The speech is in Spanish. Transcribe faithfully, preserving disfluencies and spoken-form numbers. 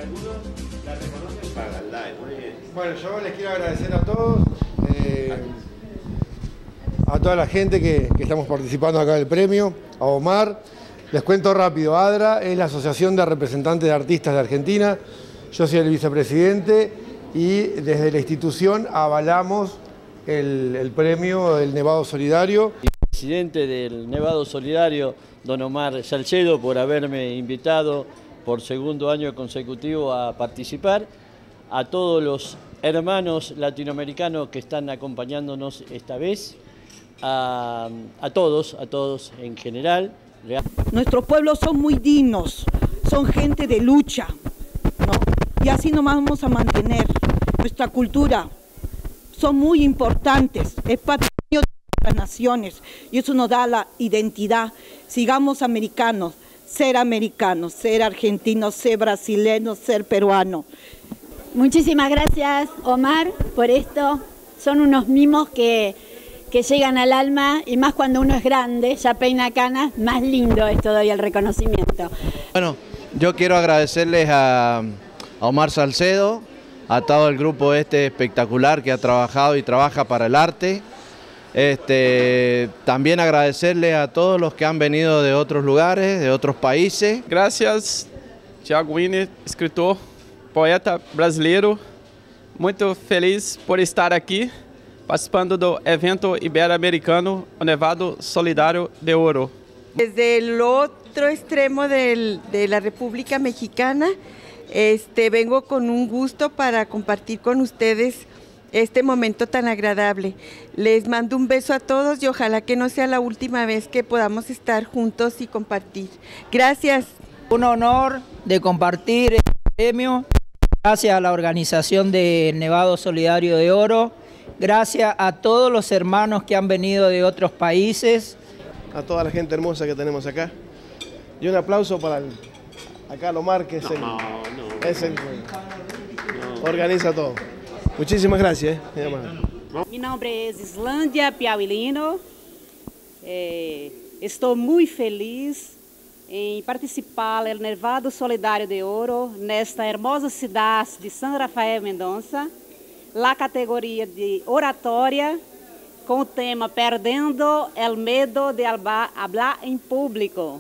algunos la reconocen para el live. Muy bien. Bueno, yo les quiero agradecer a todos, eh, a toda la gente que, que estamos participando acá del premio, a Omar. Les cuento rápido, ADRA es la Asociación de Representantes de Artistas de Argentina, yo soy el vicepresidente y desde la institución avalamos el, el premio del Nevado Solidario. Presidente del Nevado Solidario, don Omar Salcedo, por haberme invitado por segundo año consecutivo a participar, a todos los hermanos latinoamericanos que están acompañándonos esta vez, a, a todos, a todos en general. Nuestros pueblos son muy dignos, son gente de lucha, ¿no? Y así nos vamos a mantener. Nuestra cultura son muy importantes, es patrimonio de las naciones y eso nos da la identidad. Sigamos americanos, ser americanos, ser argentinos, ser brasileños, ser peruanos. Muchísimas gracias, Omar, por esto. Son unos mimos que, que llegan al alma y más cuando uno es grande, ya peina canas, más lindo es todavía el reconocimiento. Bueno, yo quiero agradecerles a, a Omar Salcedo, a todo el grupo este espectacular que ha trabajado y trabaja para el arte. Este, también agradecerle a todos los que han venido de otros lugares, de otros países. Gracias, Thiago Winer, escritor, poeta brasileiro. Muito feliz por estar aqui, participando do evento ibero-americano, o Nevado Solidario de Oro. Desde el otro extremo del, de la República Mexicana, este, vengo con un gusto para compartir con ustedes este momento tan agradable. Les mando un beso a todos y ojalá que no sea la última vez que podamos estar juntos y compartir. Gracias. Un honor de compartir este premio, gracias a la organización de Nevado Solidario de Oro, gracias a todos los hermanos que han venido de otros países. A toda la gente hermosa que tenemos acá. Y un aplauso para el, acá Omar, que es el, No, no. es el No. organiza todo. Muchísimas gracias. Eh, Mi nombre es Islândia Piauilino. Eh, estou muito feliz em participar do Nevado Solidário de Ouro nesta hermosa cidade de San Rafael Mendonça, na categoria de oratória, com o tema Perdendo el Medo de Hablar em Público.